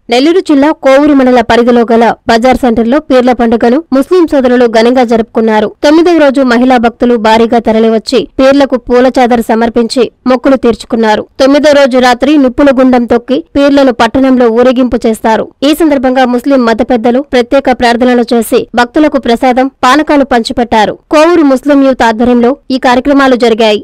నెల్లూరు జిల్లా కోవూరు మండల పరిధిలో గల బజార్ సెంటర్లో పీర్ల పండుగను ముస్లిం సోదరులు ఘనంగా జరుపుకున్నారు. 9వ రోజు మహిళా భక్తులు భారీగా తరలివచ్చి పీర్లకు పూల చాదర సమర్పించి మొక్కులు తీర్చుకున్నారు. 9వ రోజు రాత్రి నిప్పుల గుండం తొక్కి పీర్లను పట్టణంలో ఊరేగింపు చేస్తారు. ఈ సందర్భంగా ముస్లిం మత పెద్దలు ప్రత్యేక ప్రార్థనలు చేసి భక్తులకు ప్రసాదం, పానకాలు పంచిపెట్టారు. కోవూరు ముస్లిం యూత్ ఆధ్వర్యంలో ఈ కార్యక్రమాలు జరిగాయి.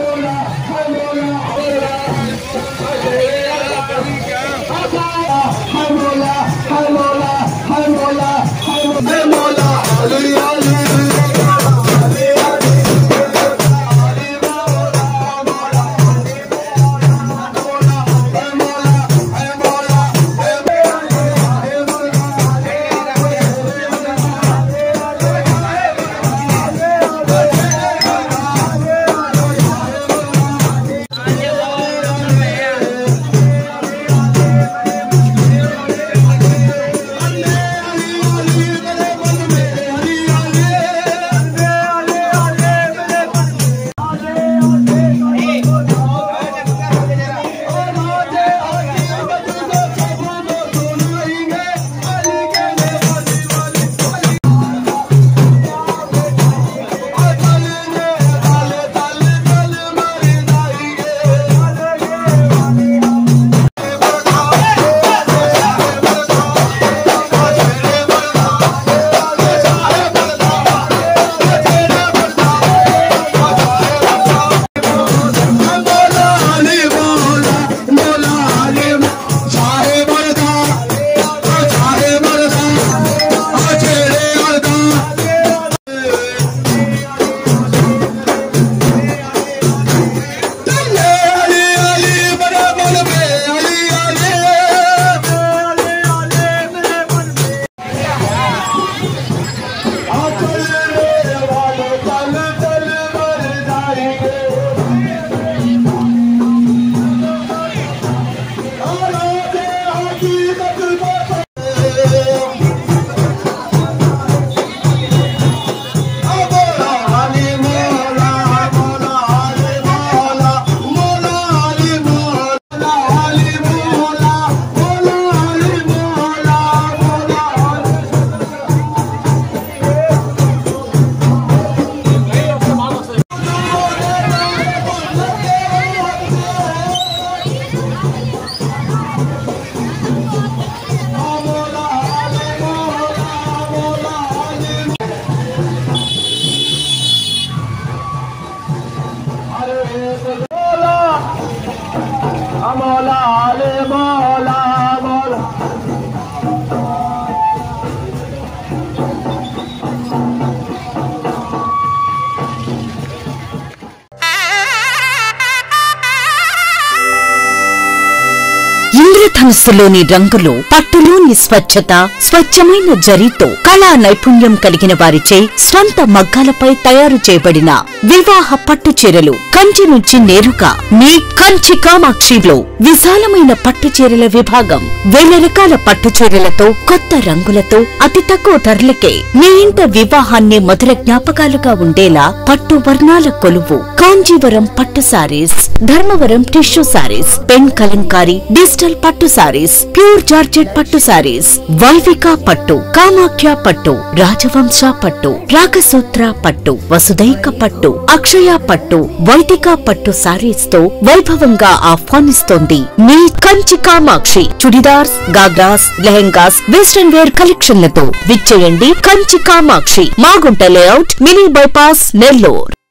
ఇంద్రధనుస్సులోని రంగులు, పట్టులోని స్వచ్ఛత, స్వచ్ఛమైన జరీతో కళా నైపుణ్యం కలిగిన వారిచే స్వంత మగ్గాలపై తయారు చేయబడిన వివాహ పట్టు చీరలు కంచి నుంచి నేరుగా మీ కంచి కామాక్షిలో విశాలమైన పట్టు చీరల విభాగం. వేల రకాల పట్టు చీరలతో, కొత్త రంగులతో, అతి తక్కువ ధరలకే మీ ఇంట వివాహాన్ని మధుర జ్ఞాపకాలుగా ఉండేలా పట్టు వర్ణాల కొలువు కాంజీవరం పట్టు saris, Dharmavaram tissue saris, pen Kalamkari, digital పట్టు సారీస్, ప్యూర్ జార్జెట్ పట్టు సారీస్, వైవిక పట్టు, కామాఖ్య పట్టు, రాజవంశ పట్టు, రాగసూత్ర పట్టు, వసుదైక పట్టు, అక్షయ పట్టు, వైదిక పట్టు సారీస్ తో వైభవంగా ఆహ్వానిస్తోంది మీ కంచి కామాక్షి. చుడిదార్స్, గాగ్రాస్, లెహెంగాస్, వెస్టర్న్ వేర్ కలెక్షన్లతో విచ్చేయండి Kanchi Kamakshi, Magunta layout, mini bypass, Nellore.